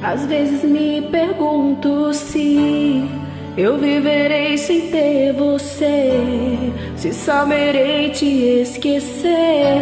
Às vezes me pergunto se eu viverei sem ter você, se saberei te esquecer.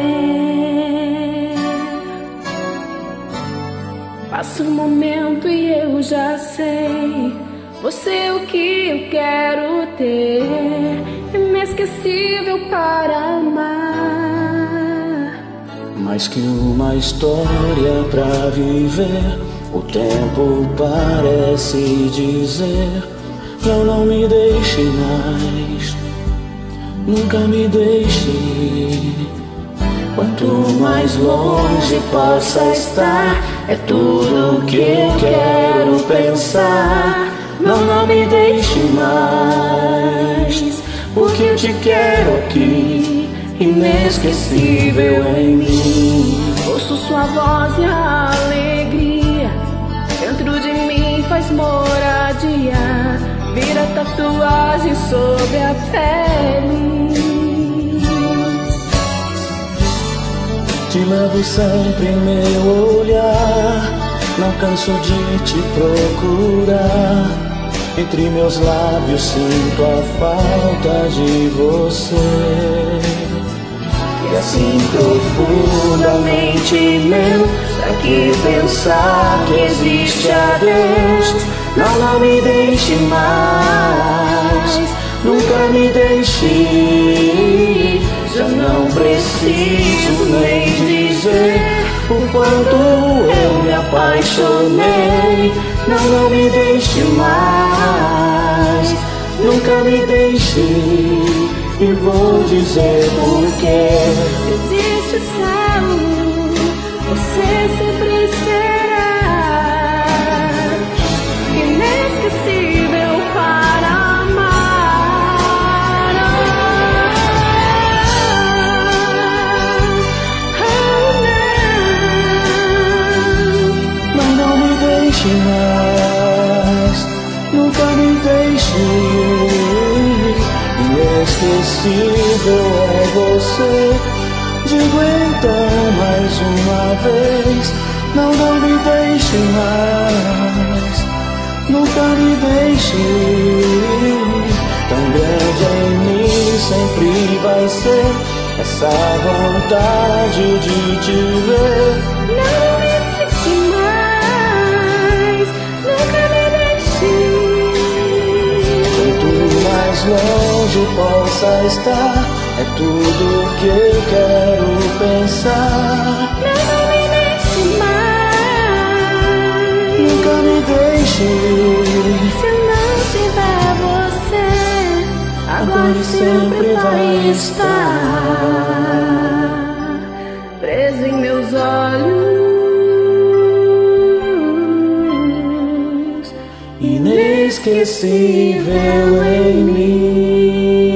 Passa um momento e eu já sei, você é o que eu quero ter, inesquecível para amar. Mais que uma história pra viver, o tempo parece dizer: não me deixe mais, nunca me deixe. Quanto mais longe possa estar, é tudo que eu quero pensar. Não me deixe mais, porque eu te quero aqui, inesquecível em mim. Ouço sua voz e a alegria dentro de mim faz moradia, vira tatuagem sobre a pele. Te levo sempre em meu olhar, não canso de te procurar. Entre meus lábios sinto a falta de você. E assim profundamente meu, pra que pensar que existe a Deus? Não me deixe mais, nunca me deixe. Já não preciso nem dizer o quanto eu me apaixonei. Não me deixe mais, nunca me deixe. E vou dizer porquê. Se existe o céu, você sempre será inesquecível para amar. Não me deixe mais, nunca me deixe. Inesquecível é você. Digo então mais uma vez: não me deixe mais, nunca me deixe. Tão grande em mim sempre vai ser essa vontade de te ver. Não me deixe mais, nunca me deixe. Quanto mais longe possa estar, é tudo que eu quero pensar. Não me deixe mais, Nunca me deixe. se eu não tiver você, agora e sempre vai estar preso em meus olhos, Inesquecível em mim.